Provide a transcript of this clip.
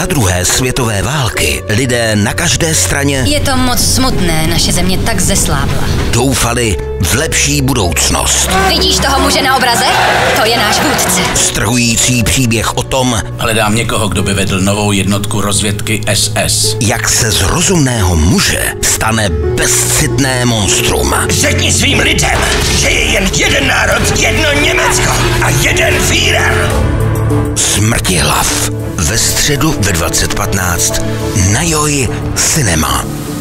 Za druhé světové války lidé na každé straně Je to moc smutné, naše země tak zeslábla. doufali v lepší budoucnost. Vidíš toho muže na obraze? To je náš vůdce. Strhující příběh o tom, Hledám někoho, kdo by vedl novou jednotku rozvědky SS. jak se z rozumného muže stane bezcitné monstrum. Řekni svým lidem, že je jen jeden národ, jedno Německo a jeden Führer. Smrtihlav. Ve středu ve 20:15 na Joj Cinema.